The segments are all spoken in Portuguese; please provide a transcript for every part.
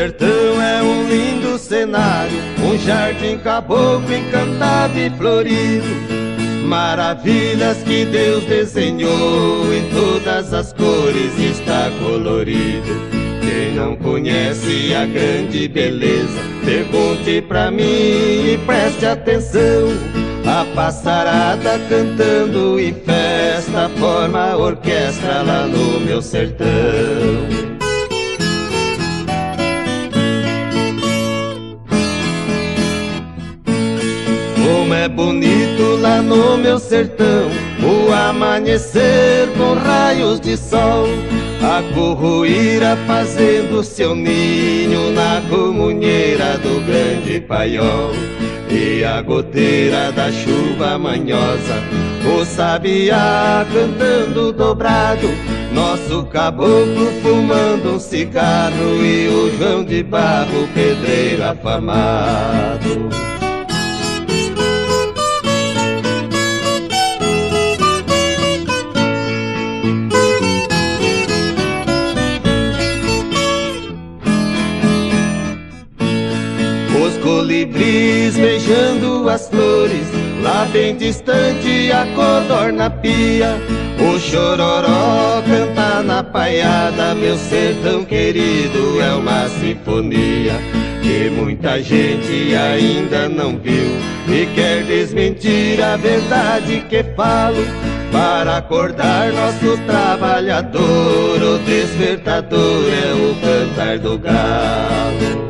sertão é um lindo cenário, um jardim caboclo encantado e florido. Maravilhas que Deus desenhou, em todas as cores está colorido. Quem não conhece a grande beleza, pergunte pra mim e preste atenção. A passarada cantando em festa forma a orquestra lá no meu sertão. Como é bonito lá no meu sertão, o amanhecer com raios de sol, a curruíra fazendo seu ninho na comunheira do grande paiol, e a goteira da chuva manhosa, o sabiá cantando dobrado, nosso caboclo fumando um cigarro e o João de Barro, pedreiro afamado. Os colibris beijando as flores, lá bem distante a codorna pia, o chororó canta na paiada, meu sertão querido é uma sinfonia que muita gente ainda não viu e quer desmentir a verdade que falo. Para acordar nosso trabalhador, o despertador é o cantar do galo.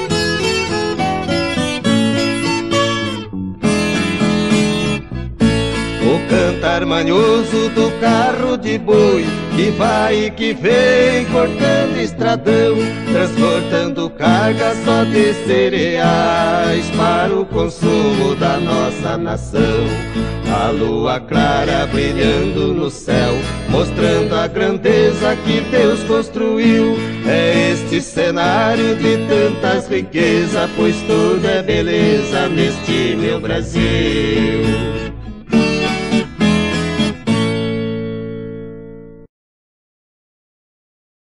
O cantar manhoso do carro de boi, que vai e que vem cortando estradão, transportando carga só de cereais para o consumo da nossa nação. A lua clara brilhando no céu, mostrando a grandeza que Deus construiu. É este cenário de tantas riquezas, pois tudo é beleza neste meu Brasil.